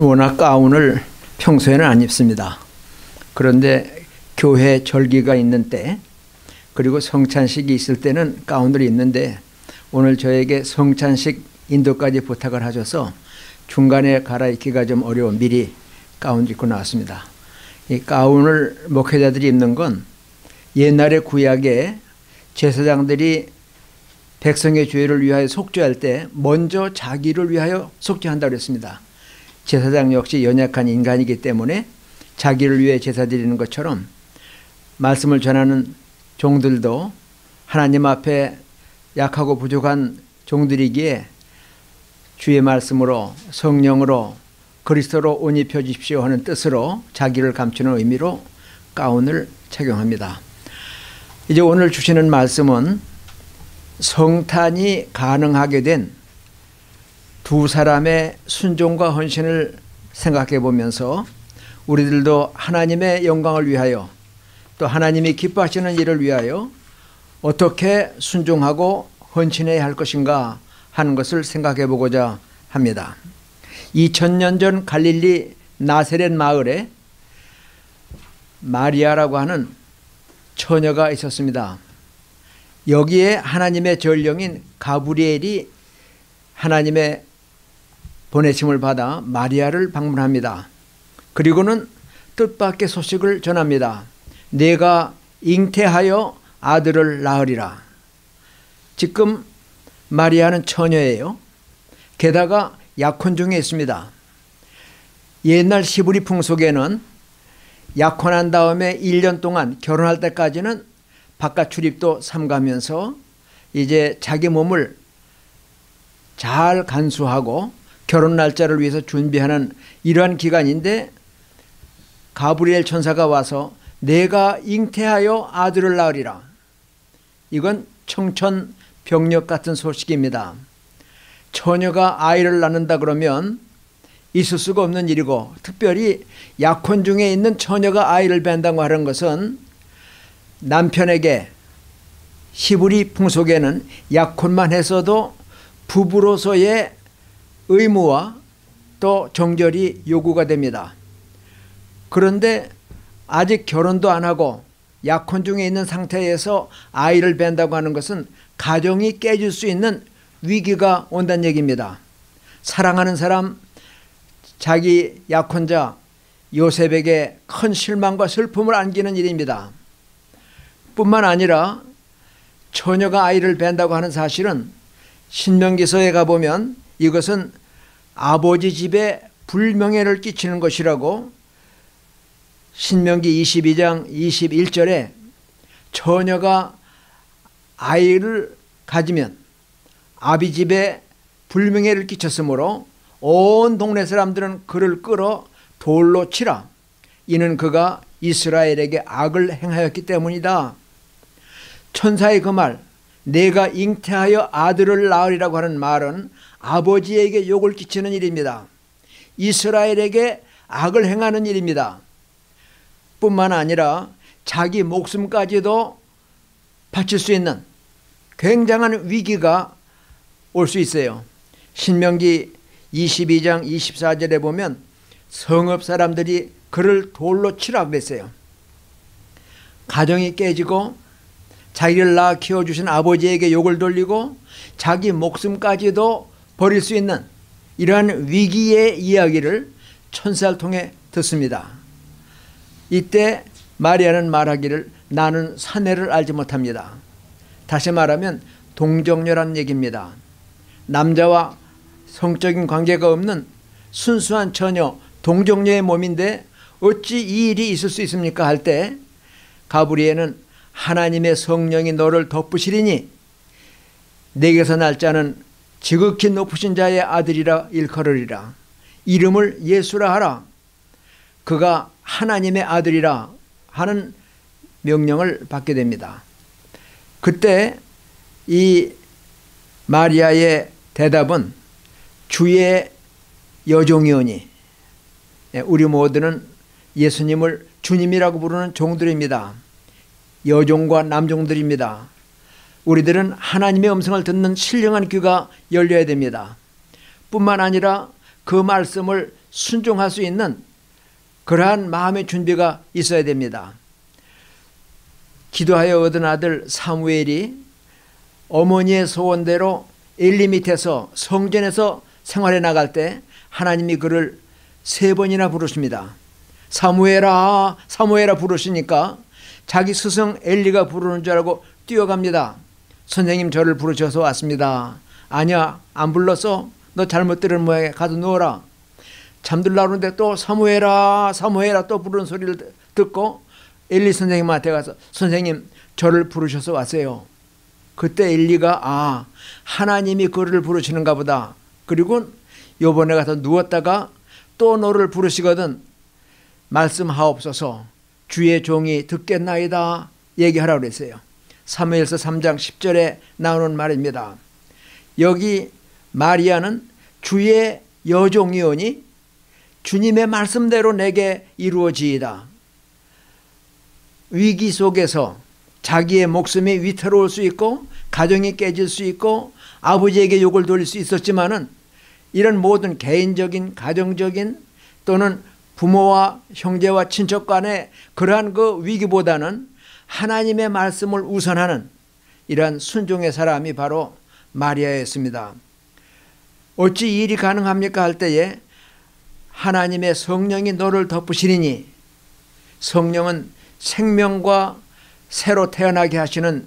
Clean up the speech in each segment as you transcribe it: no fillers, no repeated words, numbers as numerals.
워낙 가운을 평소에는 안 입습니다. 그런데 교회 절기가 있는 때 그리고 성찬식이 있을 때는 가운을 입는데 오늘 저에게 성찬식 인도까지 부탁을 하셔서 중간에 갈아입기가 좀 어려워 미리 가운 입고 나왔습니다. 이 가운을 목회자들이 입는 건 옛날의 구약에 제사장들이 백성의 죄를 위하여 속죄할 때 먼저 자기를 위하여 속죄한다고 했습니다. 제사장 역시 연약한 인간이기 때문에 자기를 위해 제사 드리는 것처럼 말씀을 전하는 종들도 하나님 앞에 약하고 부족한 종들이기에 주의 말씀으로 성령으로 그리스도로 옷 입혀 주십시오 하는 뜻으로 자기를 감추는 의미로 가운을 착용합니다. 이제 오늘 주시는 말씀은 성탄이 가능하게 된 두 사람의 순종과 헌신을 생각해 보면서 우리들도 하나님의 영광을 위하여 또 하나님이 기뻐하시는 일을 위하여 어떻게 순종하고 헌신해야 할 것인가 하는 것을 생각해 보고자 합니다. 2000년 전 갈릴리 나세렛 마을에 마리아라고 하는 처녀가 있었습니다. 여기에 하나님의 전령인 가브리엘이 하나님의 보내심을 받아 마리아를 방문합니다. 그리고는 뜻밖의 소식을 전합니다. 내가 잉태하여 아들을 낳으리라. 지금 마리아는 처녀예요. 게다가 약혼 중에 있습니다. 옛날 시브리 풍속에는 약혼한 다음에 1년 동안 결혼할 때까지는 바깥 출입도 삼가면서 이제 자기 몸을 잘 간수하고 결혼 날짜를 위해서 준비하는 이러한 기간인데 가브리엘 천사가 와서 내가 잉태하여 아들을 낳으리라. 이건 청천벽력 같은 소식입니다. 처녀가 아이를 낳는다 그러면 있을 수가 없는 일이고 특별히 약혼 중에 있는 처녀가 아이를 뵌다고 하는 것은 남편에게 히브리 풍속에는 약혼만 했어도 부부로서의 의무와 또 정절이 요구가 됩니다. 그런데 아직 결혼도 안 하고 약혼 중에 있는 상태에서 아이를 뵌다고 하는 것은 가정이 깨질 수 있는 위기가 온다는 얘기입니다. 사랑하는 사람, 자기 약혼자 요셉에게 큰 실망과 슬픔을 안기는 일입니다. 뿐만 아니라 처녀가 아이를 뵌다고 하는 사실은 신명기서에 가보면 이것은 아버지 집에 불명예를 끼치는 것이라고 신명기 22장 21절에 처녀가 아이를 가지면 아비 집에 불명예를 끼쳤으므로 온 동네 사람들은 그를 끌어 돌로 치라. 이는 그가 이스라엘에게 악을 행하였기 때문이다. 천사의 그 말, 내가 잉태하여 아들을 낳으리라고 하는 말은 아버지에게 욕을 끼치는 일입니다. 이스라엘에게 악을 행하는 일입니다. 뿐만 아니라 자기 목숨까지도 바칠 수 있는 굉장한 위기가 올 수 있어요. 신명기 22장 24절에 보면 성읍 사람들이 그를 돌로 치라 그랬어요. 가정이 깨지고 자기를 낳아 키워주신 아버지에게 욕을 돌리고 자기 목숨까지도 버릴 수 있는 이러한 위기의 이야기를 천사를 통해 듣습니다. 이때 마리아는 말하기를 나는 사내를 알지 못합니다. 다시 말하면 동정녀라는 얘기입니다. 남자와 성적인 관계가 없는 순수한 처녀 동정녀의 몸인데 어찌 이 일이 있을 수 있습니까? 할 때 가브리엘은 하나님의 성령이 너를 덮으시리니 내게서 날 자는 지극히 높으신 자의 아들이라 일컬으리라. 이름을 예수라 하라. 그가 하나님의 아들이라 하는 명령을 받게 됩니다. 그때 이 마리아의 대답은 주의 여종이오니, 우리 모두는 예수님을 주님이라고 부르는 종들입니다. 여종과 남종들입니다. 우리들은 하나님의 음성을 듣는 신령한 귀가 열려야 됩니다. 뿐만 아니라 그 말씀을 순종할 수 있는 그러한 마음의 준비가 있어야 됩니다. 기도하여 얻은 아들 사무엘이 어머니의 소원대로 엘리 밑에서 성전에서 생활해 나갈 때 하나님이 그를 3번이나 부르십니다. 사무엘아 사무엘아 부르시니까 자기 스승 엘리가 부르는 줄 알고 뛰어갑니다. 선생님 저를 부르셔서 왔습니다. 아니야 안 불렀어. 너 잘못 들은 모양에 가서 누워라. 잠들라고 하는데 또 사무엘아 사무엘아 또 부르는 소리를 듣고 엘리 선생님한테 가서 선생님 저를 부르셔서 왔어요. 그때 엘리가 하나님이 그를 부르시는가 보다. 그리고 요번에 가서 누웠다가 또 너를 부르시거든 말씀하옵소서 주의 종이 듣겠나이다 얘기하라고 그랬어요. 사무엘서 3장 10절에 나오는 말입니다. 여기 마리아는 주의 여종이오니 주님의 말씀대로 내게 이루어지이다. 위기 속에서 자기의 목숨이 위태로울 수 있고 가정이 깨질 수 있고 아버지에게 욕을 돌릴 수 있었지만은 이런 모든 개인적인 가정적인 또는 부모와 형제와 친척 간의 그러한 그 위기보다는 하나님의 말씀을 우선하는 이러한 순종의 사람이 바로 마리아였습니다. 어찌 이 일이 가능합니까 할 때에 하나님의 성령이 너를 덮으시리니 성령은 생명과 새로 태어나게 하시는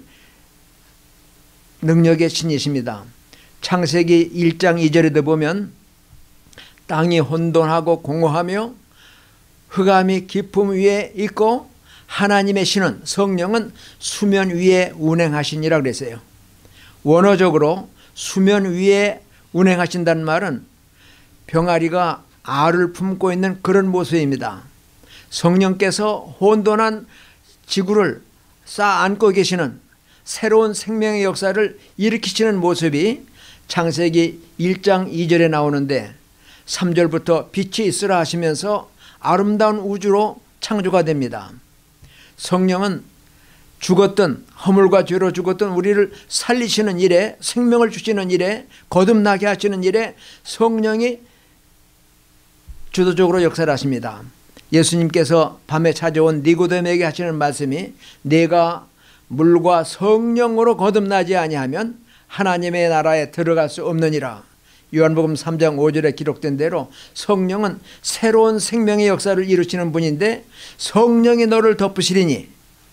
능력의 신이십니다. 창세기 1장 2절에도 보면 땅이 혼돈하고 공허하며 흑암이 깊음 위에 있고 하나님의 신은 성령은 수면 위에 운행하시니라 그랬어요. 원어적으로 수면 위에 운행하신다는 말은 병아리가 알을 품고 있는 그런 모습입니다. 성령께서 혼돈한 지구를 쌓아안고 계시는 새로운 생명의 역사를 일으키시는 모습이 창세기 1장 2절에 나오는데 3절부터 빛이 있으라 하시면서 아름다운 우주로 창조가 됩니다. 성령은 죽었던 허물과 죄로 죽었던 우리를 살리시는 일에 생명을 주시는 일에 거듭나게 하시는 일에 성령이 주도적으로 역사를 하십니다. 예수님께서 밤에 찾아온 니고데모에게 하시는 말씀이 내가 물과 성령으로 거듭나지 아니하면 하나님의 나라에 들어갈 수 없느니라. 요한복음 3장 5절에 기록된 대로 성령은 새로운 생명의 역사를 이루시는 분인데 성령이 너를 덮으시리니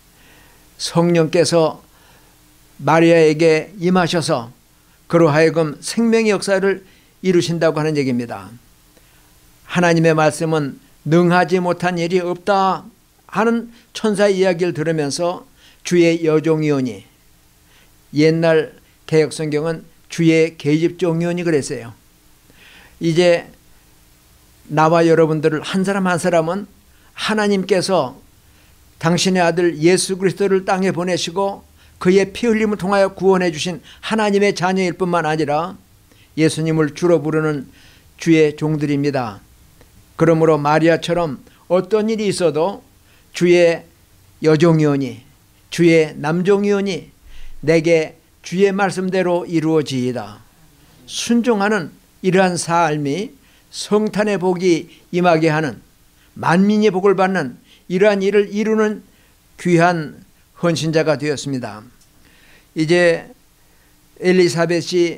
성령께서 마리아에게 임하셔서 그로 하여금 생명의 역사를 이루신다고 하는 얘기입니다. 하나님의 말씀은 능하지 못한 일이 없다 하는 천사 이야기를 들으면서 주의 여종이오니 옛날 개역성경은 주의 계집종이오니 그랬어요. 이제 나와 여러분들을 한 사람 한 사람은 하나님께서 당신의 아들 예수 그리스도를 땅에 보내시고 그의 피 흘림을 통하여 구원해 주신 하나님의 자녀일 뿐만 아니라 예수님을 주로 부르는 주의 종들입니다. 그러므로 마리아처럼 어떤 일이 있어도 주의 여종이오니 주의 남종이오니 내게 주의 말씀대로 이루어지이다. 순종하는 이러한 삶이 성탄의 복이 임하게 하는 만민의 복을 받는 이러한 일을 이루는 귀한 헌신자가 되었습니다. 이제 엘리사벳이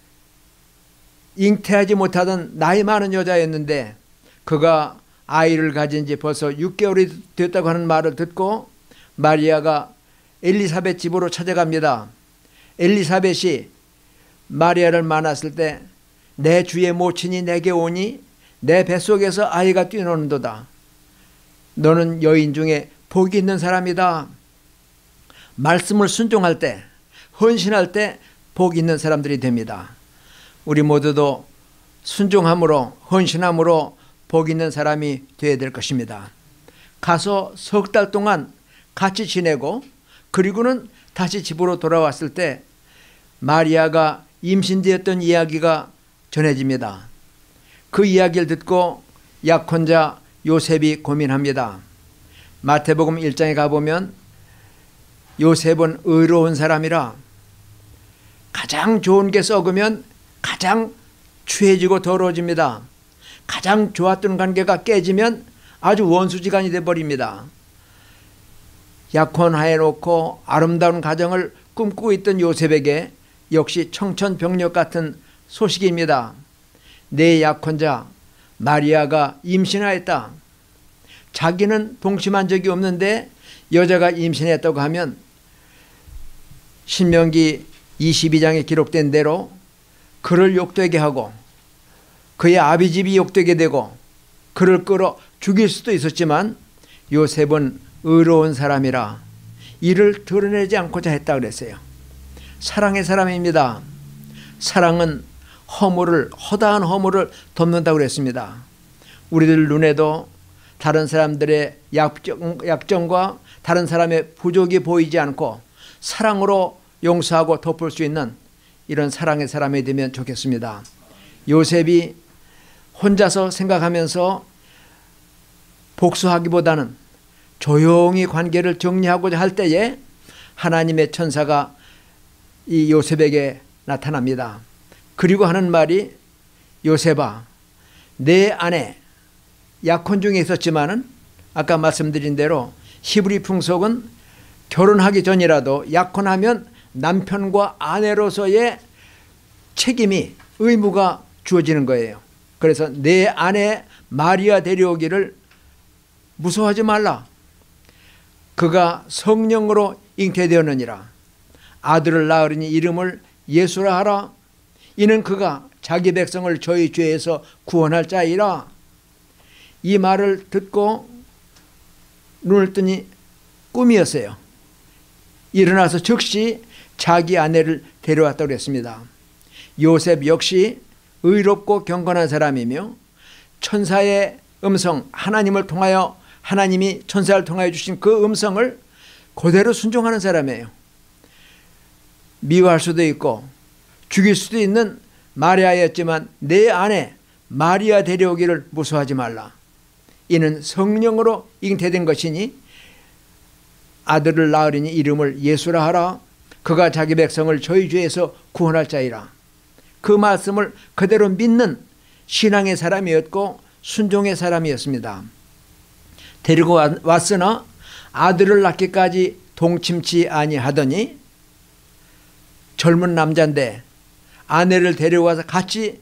잉태하지 못하던 나이 많은 여자였는데 그가 아이를 가진 지 벌써 6개월이 됐다고 하는 말을 듣고 마리아가 엘리사벳 집으로 찾아갑니다. 엘리사벳이 마리아를 만났을 때 내 주의 모친이 내게 오니 내 뱃속에서 아이가 뛰노는도다. 너는 여인 중에 복이 있는 사람이다. 말씀을 순종할 때 헌신할 때 복이 있는 사람들이 됩니다. 우리 모두도 순종함으로 헌신함으로 복 있는 사람이 되어야 될 것입니다. 가서 석 달 동안 같이 지내고 그리고는 다시 집으로 돌아왔을 때 마리아가 임신되었던 이야기가 전해집니다. 그 이야기를 듣고 약혼자 요셉이 고민합니다. 마태복음 1장에 가보면 요셉은 의로운 사람이라 가장 좋은 게 썩으면 가장 추해지고 더러워집니다. 가장 좋았던 관계가 깨지면 아주 원수지간이 되어버립니다. 약혼해놓고 아름다운 가정을 꿈꾸고 있던 요셉에게 역시 청천벽력 같은 소식입니다. 내 약혼자 마리아가 임신하였다. 자기는 동침한 적이 없는데 여자가 임신했다고 하면 신명기 22장에 기록된 대로 그를 욕되게 하고 그의 아비집이 욕되게 되고 그를 끌어 죽일 수도 있었지만 요셉은 의로운 사람이라 이를 드러내지 않고자 했다 그랬어요. 사랑의 사람입니다. 사랑은 허다한 허물을 덮는다고 그랬습니다. 우리들 눈에도 다른 사람들의 약점과 다른 사람의 부족이 보이지 않고 사랑으로 용서하고 덮을 수 있는 이런 사랑의 사람이 되면 좋겠습니다. 요셉이 혼자서 생각하면서 복수하기보다는 조용히 관계를 정리하고자 할 때에 하나님의 천사가 이 요셉에게 나타납니다. 그리고 하는 말이 요셉아 내 안에 약혼 중에 있었지만은 아까 말씀드린 대로 히브리 풍속은 결혼하기 전이라도 약혼하면 남편과 아내로서의 책임이 의무가 주어지는 거예요. 그래서 내 아내 마리아 데려오기를 무서워하지 말라. 그가 성령으로 잉태되었느니라. 아들을 낳으리니 이름을 예수라 하라. 이는 그가 자기 백성을 저희 죄에서 구원할 자이라. 이 말을 듣고 눈을 뜨니 꿈이었어요. 일어나서 즉시 자기 아내를 데려왔다고 했습니다. 요셉 역시 의롭고 경건한 사람이며 천사의 음성, 하나님을 통하여 하나님이 천사를 통하여 주신 그 음성을 그대로 순종하는 사람이에요. 미워할 수도 있고 죽일 수도 있는 마리아였지만 내 아내 마리아 데려오기를 무서워하지 말라. 이는 성령으로 잉태된 것이니 아들을 낳으리니 이름을 예수라 하라. 그가 자기 백성을 저희 죄에서 구원할 자이라. 그 말씀을 그대로 믿는 신앙의 사람이었고 순종의 사람이었습니다. 데리고 왔으나 아들을 낳기까지 동침치 아니하더니 젊은 남자인데 아내를 데려와서 같이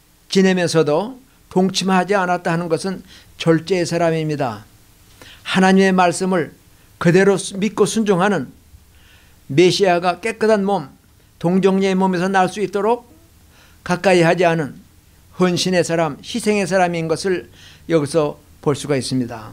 지내면서도 동침하지 않았다 하는 것은 절제의 사람입니다. 하나님의 말씀을 그대로 믿고 순종하는 메시아가 깨끗한 몸, 동정녀의 몸에서 날 수 있도록 가까이 하지 않은 헌신의 사람, 희생의 사람인 것을 여기서 볼 수가 있습니다.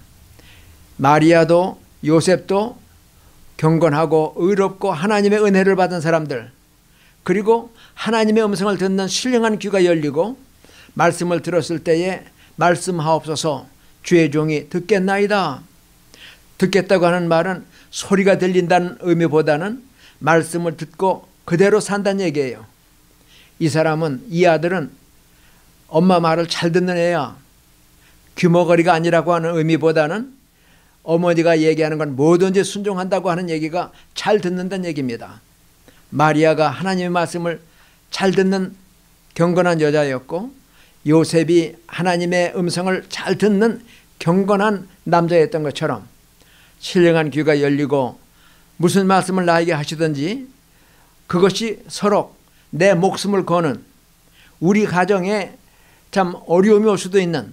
마리아도 요셉도 경건하고 의롭고 하나님의 은혜를 받은 사람들, 그리고 하나님의 음성을 듣는 신령한 귀가 열리고 말씀을 들었을 때에 말씀하옵소서 주의 종이 듣겠나이다. 듣겠다고 하는 말은 소리가 들린다는 의미보다는 말씀을 듣고 그대로 산다는 얘기예요. 이 사람은, 이 아들은 엄마 말을 잘 듣는 애야. 귀머거리가 아니라고 하는 의미보다는 어머니가 얘기하는 건 뭐든지 순종한다고 하는 얘기가 잘 듣는다는 얘기입니다. 마리아가 하나님의 말씀을 잘 듣는 경건한 여자였고 요셉이 하나님의 음성을 잘 듣는 경건한 남자였던 것처럼 신령한 귀가 열리고 무슨 말씀을 나에게 하시든지 그것이 서로 내 목숨을 거는, 우리 가정에 참 어려움이 올 수도 있는,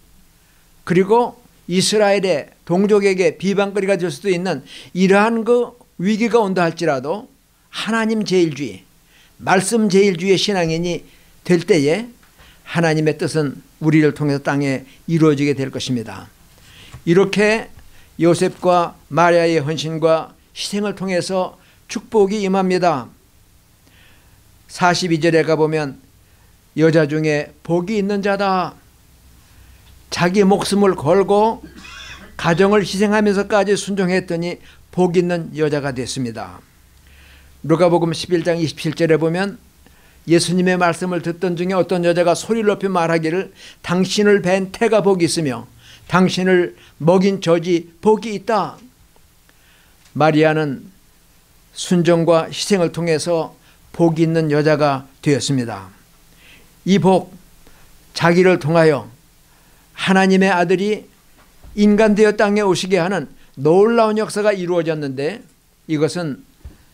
그리고 이스라엘의 동족에게 비방거리가 될 수도 있는 이러한 그 위기가 온다 할지라도 하나님 제일주의, 말씀 제일주의 신앙인이 될 때에 하나님의 뜻은 우리를 통해서 땅에 이루어지게 될 것입니다. 이렇게 요셉과 마리아의 헌신과 희생을 통해서 축복이 임합니다. 42절에 가보면 여자 중에 복이 있는 자다. 자기 목숨을 걸고 가정을 희생하면서까지 순종했더니 복 있는 여자가 됐습니다. 누가복음 11장 27절에 보면 예수님의 말씀을 듣던 중에 어떤 여자가 소리를 높여 말하기를 당신을 뵌 태가 복이 있으며 당신을 먹인 젖이 복이 있다. 마리아는 순종과 희생을 통해서 복이 있는 여자가 되었습니다. 이 복, 자기를 통하여 하나님의 아들이 인간 되어 땅에 오시게 하는 놀라운 역사가 이루어졌는데, 이것은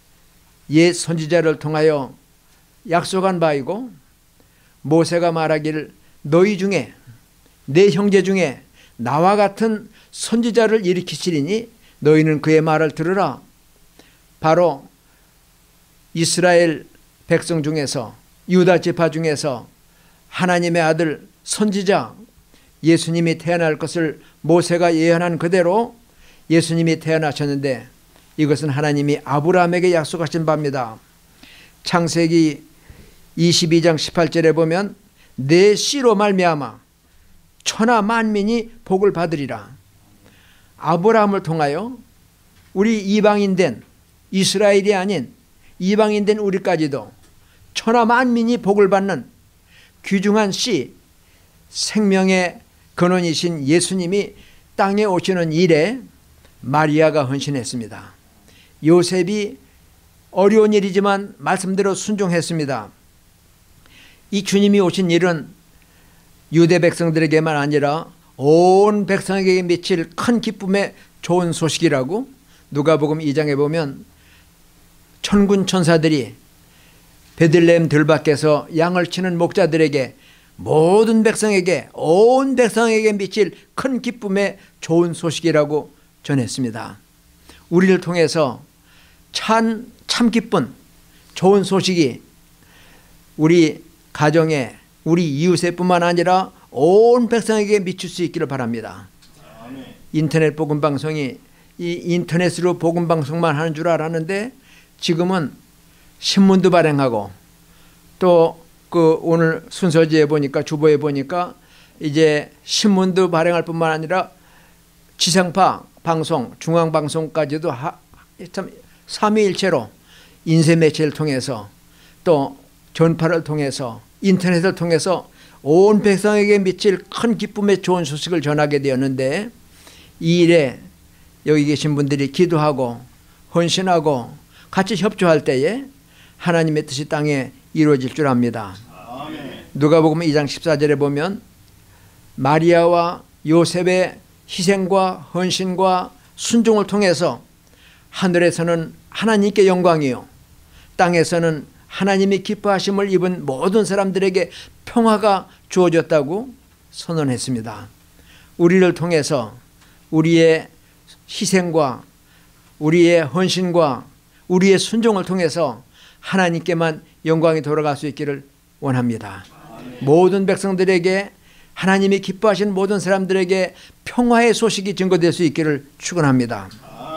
옛 선지자를 통하여 약속한 바이고, 모세가 말하기를 너희 중에, 내 형제 중에 나와 같은 선지자를 일으키시리니 너희는 그의 말을 들으라. 바로 이스라엘 백성 중에서, 유다 지파 중에서 하나님의 아들 선지자 예수님이 태어날 것을 모세가 예언한 그대로 예수님이 태어나셨는데, 이것은 하나님이 아브라함에게 약속하신 바입니다. 창세기 22장 18절에 보면 내 씨로 말미암아 천하 만민이 복을 받으리라. 아브라함을 통하여 우리 이방인된, 이스라엘이 아닌 이방인된 우리까지도 천하 만민이 복을 받는 귀중한 씨, 생명의 근원이신 예수님이 땅에 오시는 일에 마리아가 헌신했습니다. 요셉이 어려운 일이지만 말씀대로 순종했습니다. 이 주님이 오신 일은 유대 백성들에게만 아니라 온 백성에게 미칠 큰 기쁨의 좋은 소식이라고 누가복음 2장에 보면 천군 천사들이 베들레헴 들밖에서 양을 치는 목자들에게, 모든 백성에게, 온 백성에게 미칠 큰 기쁨의 좋은 소식이라고 전했습니다. 우리를 통해서 참 기쁜 좋은 소식이 우리 가정에, 우리 이웃에 뿐만 아니라 온 백성에게 미칠 수 있기를 바랍니다. 인터넷 복음방송이 이 인터넷으로 복음방송만 하는 줄 알았는데, 지금은 신문도 발행하고, 또 그 오늘 순서지에 보니까, 주보에 보니까 이제 신문도 발행할 뿐만 아니라 지상파 방송, 중앙방송까지도 참 삼위일체로 인쇄 매체를 통해서, 또 전파를 통해서, 인터넷을 통해서 온 백성에게 미칠 큰 기쁨의 좋은 소식을 전하게 되었는데, 이 일에 여기 계신 분들이 기도하고 헌신하고 같이 협조할 때에 하나님의 뜻이 땅에 이루어질 줄 압니다. 누가복음 2장 14절에 보면 마리아와 요셉의 희생과 헌신과 순종을 통해서 하늘에서는 하나님께 영광이요, 땅에서는 하나님이 기뻐하심을 입은 모든 사람들에게 평화가 주어졌다고 선언했습니다. 우리를 통해서 우리의 희생과 우리의 헌신과 우리의 순종을 통해서 하나님께만 영광이 돌아갈 수 있기를 원합니다. 모든 백성들에게, 하나님이 기뻐하신 모든 사람들에게 평화의 소식이 증거될 수 있기를 축원합니다.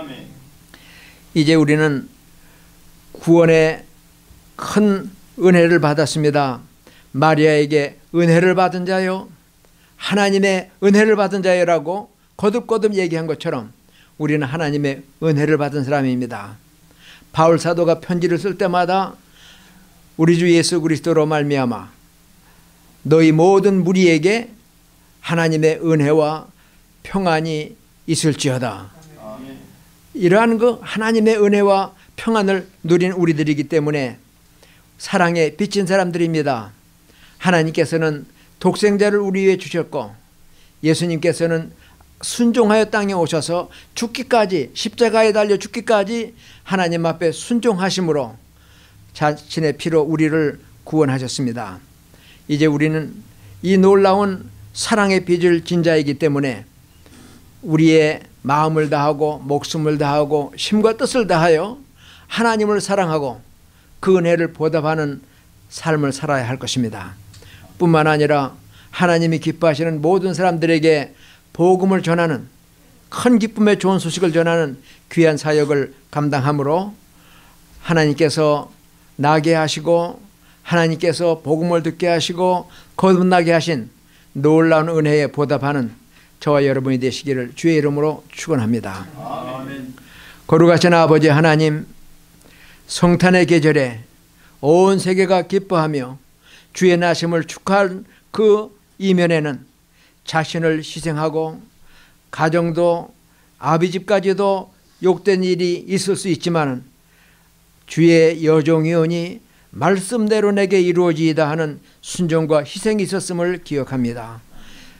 이제 우리는 구원의 큰 은혜를 받았습니다. 마리아에게 은혜를 받은 자요, 하나님의 은혜를 받은 자요라고 거듭거듭 얘기한 것처럼 우리는 하나님의 은혜를 받은 사람입니다. 바울 사도가 편지를 쓸 때마다 우리 주 예수 그리스도로 말미암아 너희 모든 무리에게 하나님의 은혜와 평안이 있을지어다. 이러한 그 하나님의 은혜와 평안을 누린 우리들이기 때문에 사랑에 비친 사람들입니다. 하나님께서는 독생자를 우리 위해 주셨고, 예수님께서는 순종하여 땅에 오셔서 죽기까지, 십자가에 달려 죽기까지 하나님 앞에 순종하심으로 자신의 피로 우리를 구원하셨습니다. 이제 우리는 이 놀라운 사랑의 빚을 진 자이기 때문에 우리의 마음을 다하고 목숨을 다하고 힘과 뜻을 다하여 하나님을 사랑하고 그 은혜를 보답하는 삶을 살아야 할 것입니다. 뿐만 아니라 하나님이 기뻐하시는 모든 사람들에게 복음을 전하는, 큰 기쁨의 좋은 소식을 전하는 귀한 사역을 감당함으로 하나님께서 나게 하시고, 하나님께서 복음을 듣게 하시고 거듭나게 하신 놀라운 은혜에 보답하는 저와 여러분이 되시기를 주의 이름으로 축원합니다. 아멘. 거룩하신 아버지 하나님, 성탄의 계절에 온 세계가 기뻐하며 주의 나심을 축하할 그 이면에는 자신을 희생하고 가정도, 아비집까지도 욕된 일이 있을 수 있지만 주의 여종이오니 말씀대로 내게 이루어지이다 하는 순종과 희생이 있었음을 기억합니다.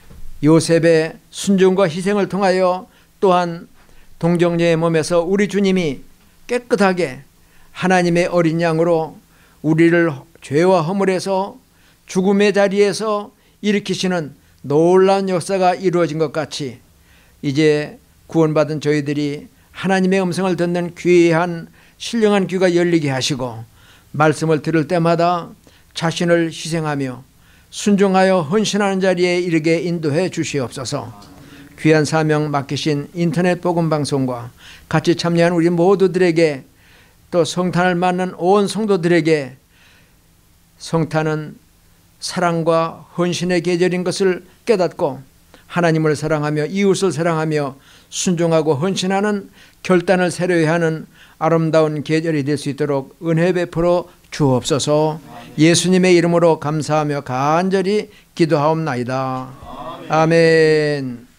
요셉의 순종과 희생을 통하여 또한 동정녀의 몸에서 우리 주님이 깨끗하게 하나님의 어린 양으로 우리를 죄와 허물에서 죽음의 자리에서 일으키시는 놀라운 역사가 이루어진 것 같이 이제 구원받은 저희들이 하나님의 음성을 듣는 귀한 신령한 귀가 열리게 하시고 말씀을 들을 때마다 자신을 희생하며 순종하여 헌신하는 자리에 이르게 인도해 주시옵소서. 귀한 사명 맡기신 인터넷 복음방송과 같이 참여한 우리 모두들에게 또 성탄을 맞는 온 성도들에게 성탄은 사랑과 헌신의 계절인 것을 깨닫고 하나님을 사랑하며 이웃을 사랑하며 순종하고 헌신하는 결단을 새로이 하는 아름다운 계절이 될 수 있도록 은혜 베풀어 주옵소서. 예수님의 이름으로 감사하며 간절히 기도하옵나이다. 아멘.